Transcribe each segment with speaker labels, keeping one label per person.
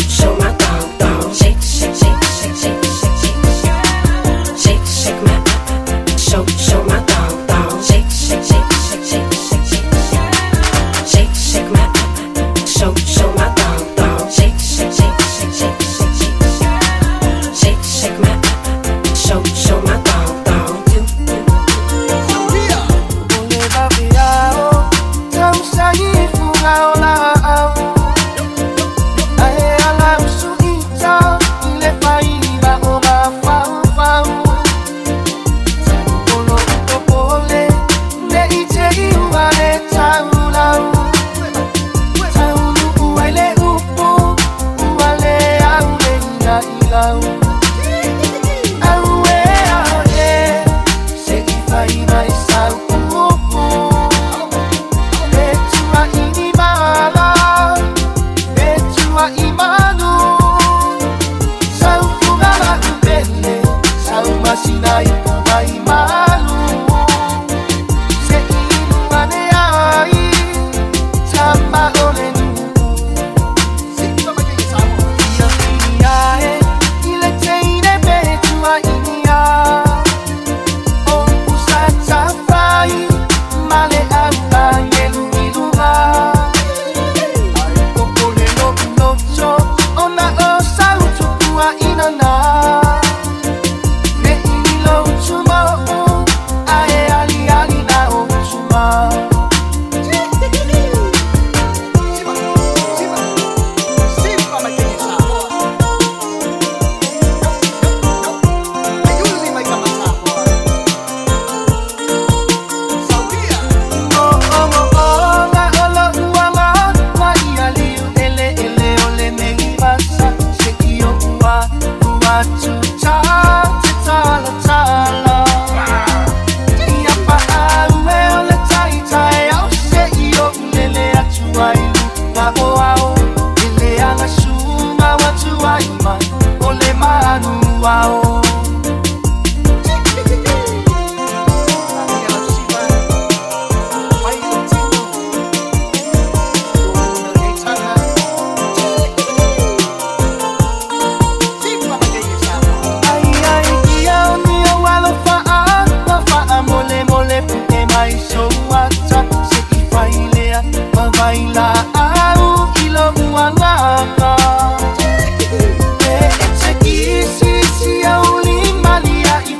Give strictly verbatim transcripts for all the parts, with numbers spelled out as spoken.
Speaker 1: show my thong thong. Shake, shake, shake, shake, shake, shake, shake, shake, shake my, show, show my thong thong. Shake, shake, shake, shake, shake, shake, shake, shake, shake my, show, show my thong thong. Shake, shake, shake, shake, shake, shake, shake, shake my, show, show my thong thong.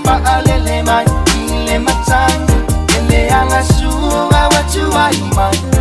Speaker 2: Ele ang asunga wa chuai man.